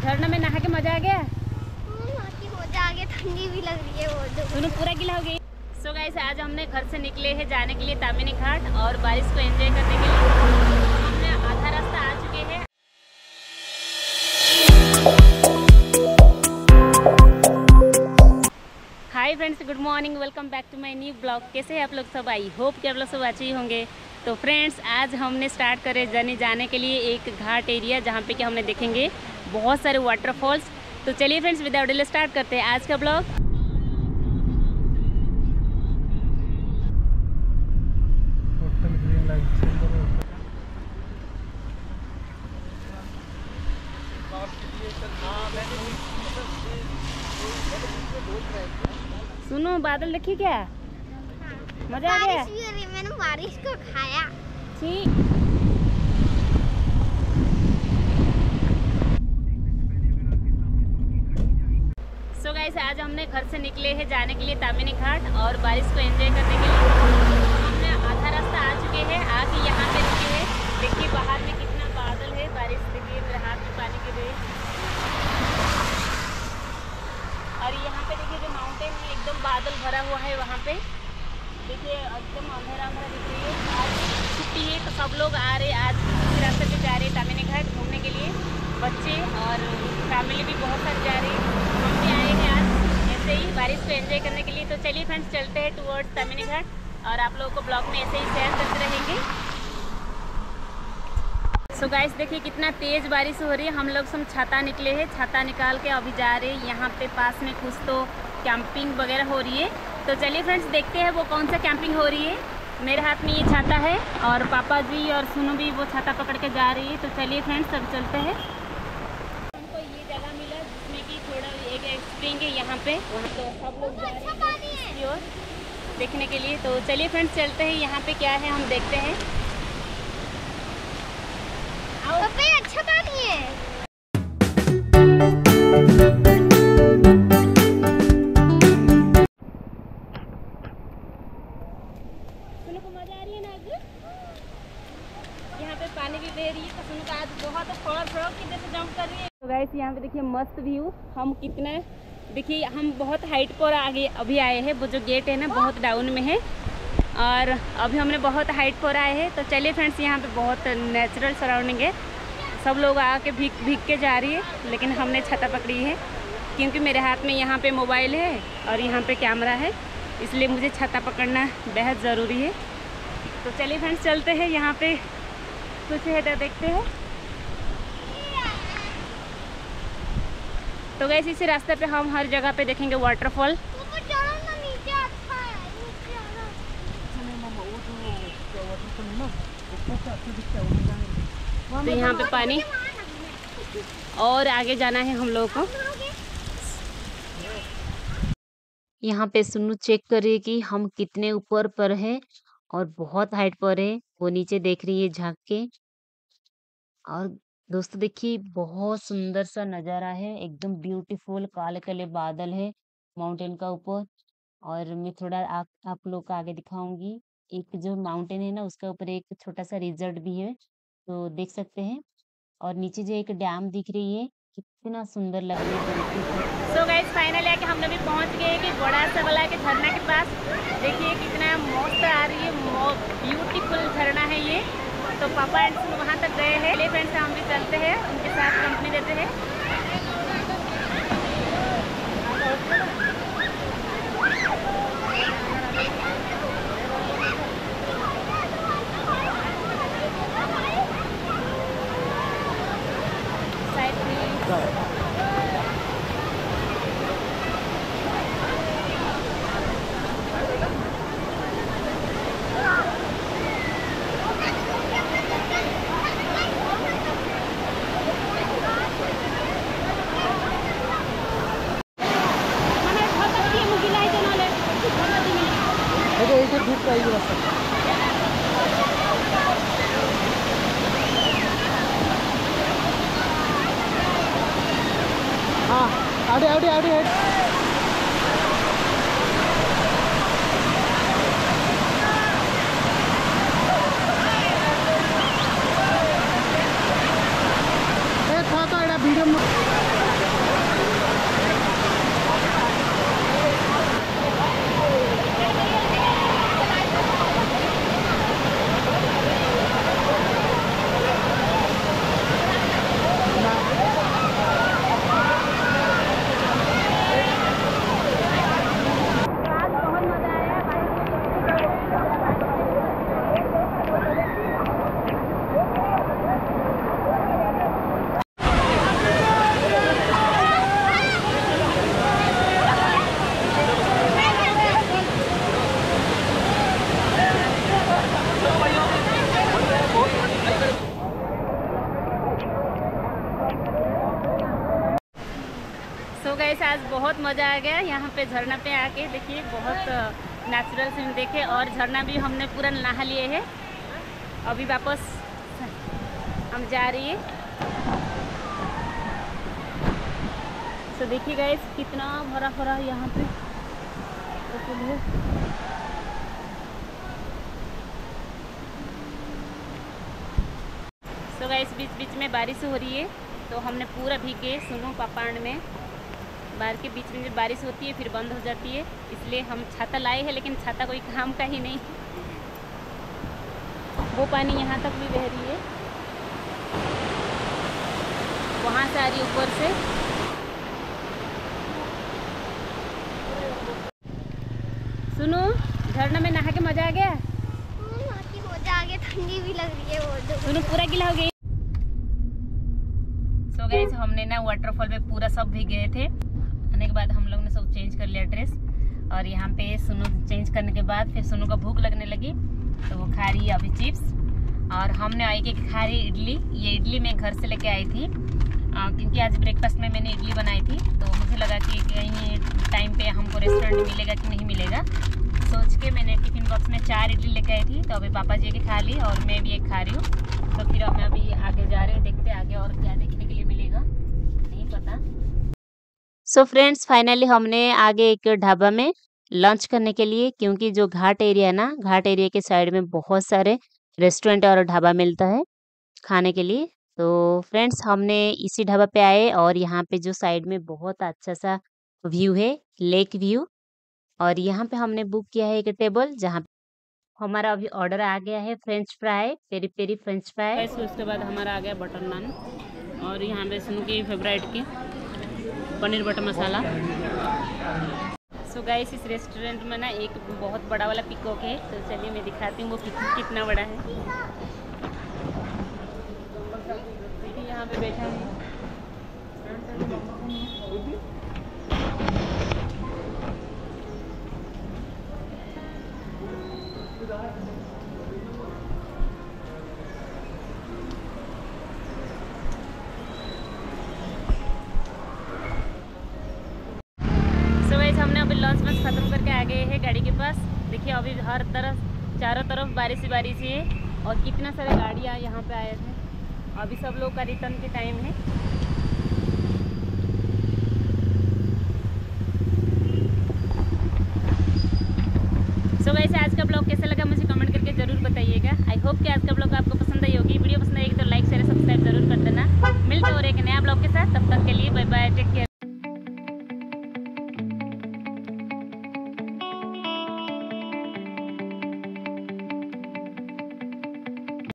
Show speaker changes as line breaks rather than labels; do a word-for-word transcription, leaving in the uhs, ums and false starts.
झरना में नहा के मजा आ गया?
मजा आ गया, ठंडी भी लग रही है वो।
दोनों पूरा गीला हो गई। सो गाइस आज हमने घर से निकले हैं जाने के लिए तामिनी घाट और बारिश को एंजॉय करने के लिए। हमने आधा रास्ता आ चुके हैं। Hi friends, good morning, welcome back to my new blog. कैसे हैं आप लोग सब? आई होप कि आप लोग सब अच्छे ही होंगे। तो फ्रेंड्स आज हमने स्टार्ट करे जाने जाने के लिए एक घाट एरिया जहाँ पे कि हमने देखेंगे बहुत सारे वाटरफॉल्स। तो चलिए फ्रेंड्स विदाउट डिले स्टार्ट करते हैं आज का ब्लॉग। सुनो बादल देखिए क्या मजा आ गया।
बारिश भी हो रही, मैंने बारिश को खाया।
ठीक सो गाइस आज हमने घर से निकले हैं जाने के लिए तामिनी घाट और बारिश को एंजॉय करने के लिए। हमने आधा रास्ता आ चुके हैं, आके यहाँ पे रुके हैं। देखिए बाहर में कितना बादल है, बारिश देखिए मेरे हाथ में पानी गिर रही है। और यहाँ पे देखिए जो माउंटेन है एकदम बादल भरा हुआ है। वहाँ पे देखिए एकदम अंधेरा अंधेरा दिख रही है। आज छुट्टी है तो सब लोग आ रहे, आज इस रास्ते पे जा रहे हैं तामिनी घाट घूमने के लिए। बच्चे और फैमिली भी बहुत सारे जा रही है। हम भी आए हैं आज ऐसे ही बारिश को एंजॉय करने के लिए। तो चलिए फ्रेंड्स चलते हैं टुवर्ड्स तामिनी घाट और आप लोगों को ब्लॉग में ऐसे ही शेयर करते रहेंगे। सो गाइस देखिए कितना तेज़ बारिश हो रही है। हम लोग सब छाता निकले हैं, छाता निकाल के अभी जा रहे हैं। यहाँ पे पास में कुछ तो कैंपिंग वगैरह हो रही है। तो चलिए फ्रेंड्स देखते हैं वो कौन सा कैंपिंग हो रही है। मेरे हाथ में ये छाता है और पापा जी और सुनो भी वो छाता पकड़ के जा रही है। तो चलिए फ्रेंड्स सब चलते हैं। हमको ये जगह मिला जिसमें कि थोड़ा एक स्प्रिंग है यहाँ पे, वहाँ तो सब लोग जा रहे हैं इसकी ओर देखने के लिए। तो चलिए फ्रेंड्स चलते हैं, यहाँ पे क्या है हम देखते हैं।
अच्छा पानी है।
सुनो को मजा आ रही है ना? आज यहाँ पे पानी भी बह रही है तो सुनो का आज बहुत फौर फौर की जैसे जंप कर रही है। तो गाइस यहाँ पे देखिए मस्त व्यू। हम कितना देखिए हम बहुत हाइट पर आगे अभी आए हैं। वो जो गेट है ना बहुत डाउन में है और अभी हमने बहुत हाइट पर आए हैं। तो चलिए फ्रेंड्स यहाँ पे बहुत नेचुरल सराउंडिंग है। सब लोग आके भीग भीग के जा रही है लेकिन हमने छाता पकड़ी है क्योंकि मेरे हाथ में यहाँ पे मोबाइल है और यहाँ पे कैमरा है, इसलिए मुझे छाता पकड़ना बेहद ज़रूरी है। तो चलिए फ्रेंड्स चलते हैं, यहाँ पे कुछ है तो देखते हैं। तो गैस इसी रास्ते पे हम हर जगह पे देखेंगे वाटरफॉल। तो यहाँ पे पानी और आगे जाना है हम लोगों को। यहाँ पे सुनो चेक करिए कि हम कितने ऊपर पर है और बहुत हाइट पर है। वो नीचे देख रही है झांक के। और दोस्तों देखिए बहुत सुंदर सा नज़ारा है, एकदम ब्यूटीफुल। काले काले बादल है माउंटेन का ऊपर। और मैं थोड़ा आप आप लोग को आगे दिखाऊंगी। एक जो माउंटेन है ना उसका ऊपर एक छोटा सा रिजॉर्ट भी है, तो देख सकते हैं। और नीचे जो एक डैम दिख रही है कितना सुंदर लग रही है। सो गाइस फाइनली आके हम लोग भी पहुंच गए कि बड़ा सा वाला के झरना के पास। देखिए कितना मस्त आ रही है, ब्यूटीफुल झरना है ये। तो पापा एंड सुनो वहाँ तक गए हैं। चलिए फ्रेंड्स हम भी चलते हैं, उनके साथ कंपनी देते हैं।
हाँ आड़े आड़े आड़े आड़े था तो एड़ा वीडियो
बहुत मज़ा आ गया यहाँ पे झरना पे आके। देखिए बहुत नेचुरल सीन देखे और झरना भी हमने पूरा नहा लिए है। अभी वापस हम जा रही है। तो देखिए गाइस कितना भरा भरा यहाँ पे है। तो गाइस बीच बीच में बारिश हो रही है तो हमने पूरा भीगे सुनो पापांड में। बाहर के बीच में बारिश होती है फिर बंद हो जाती है, इसलिए हम छाता लाए हैं लेकिन छाता कोई काम का ही नहीं। वो पानी यहाँ तक भी बह रही है, वहाँ से आ रही ऊपर से। सुनो झरना में नहा के मजा आ गया।
मजा आ गया, ठंडी भी लग रही है वो।
सुनो पूरा गीला हो गई। सो गाइस हमने ना वाटरफॉल पे पूरा सब भीग गए थे। आने के बाद हम लोग ने सब चेंज कर लिया ड्रेस और यहाँ पे सुनो चेंज करने के बाद फिर सुनो का भूख लगने लगी तो वो खा रही है अभी चिप्स। और हमने आई कि खा रही इडली। ये इडली मैं घर से लेके आई थी आ, क्योंकि आज ब्रेकफास्ट में मैंने इडली बनाई थी तो मुझे लगा कि कहीं टाइम पे हमको रेस्टोरेंट मिलेगा कि नहीं मिलेगा, सोच के मैंने टिफिन बॉक्स में चार इडली लेके आई थी। तो अभी पापा जी की खा ली और मैं भी एक खा रही हूँ। तो फिर हम अभी आगे जा रहे हैं, देखते आगे और क्या देखने के लिए मिलेगा नहीं पता। सो फ्रेंड्स फाइनली हमने आगे एक ढाबा में लंच करने के लिए, क्योंकि जो घाट एरिया है ना, घाट एरिया के साइड में बहुत सारे रेस्टोरेंट और ढाबा मिलता है खाने के लिए। तो फ्रेंड्स हमने इसी ढाबा पे आए और यहाँ पे जो साइड में बहुत अच्छा सा व्यू है, लेक व्यू। और यहाँ पे हमने बुक किया है एक टेबल जहाँ हमारा अभी ऑर्डर आ गया है french fry, peri peri french fry. उसके बाद हमारा आ गया बटर नान और यहाँ पे सुन की फेवरेट की paneer butter masala. So guys इस रेस्टोरेंट में ना एक बहुत बड़ा वाला पीकॉक है, तो चलिए मैं दिखाती हूँ वो कितना बड़ा है। यहाँ पे बैठा है। हमने अभी लंच वंच खत्म करके आ गए हैं गाड़ी के पास। देखिए अभी हर तरफ चारों तरफ बारिश ही बारिश ही है और कितना सारे गाड़ियाँ यहाँ पे आए थे। अभी सब लोग का रिटर्न के टाइम है। सो so वैसे आज का ब्लॉग कैसा लगा मुझे कमेंट करके जरूर बताइएगा। आई होप कि आज का ब्लॉग आपको पसंद आई होगी। वीडियो पसंद आएगी तो लाइक शेयर सब्सक्राइब जरूर कर देना। मिलते और एक नया ब्लॉग के साथ, तब तक के लिए बाय बाय, टेक केयर।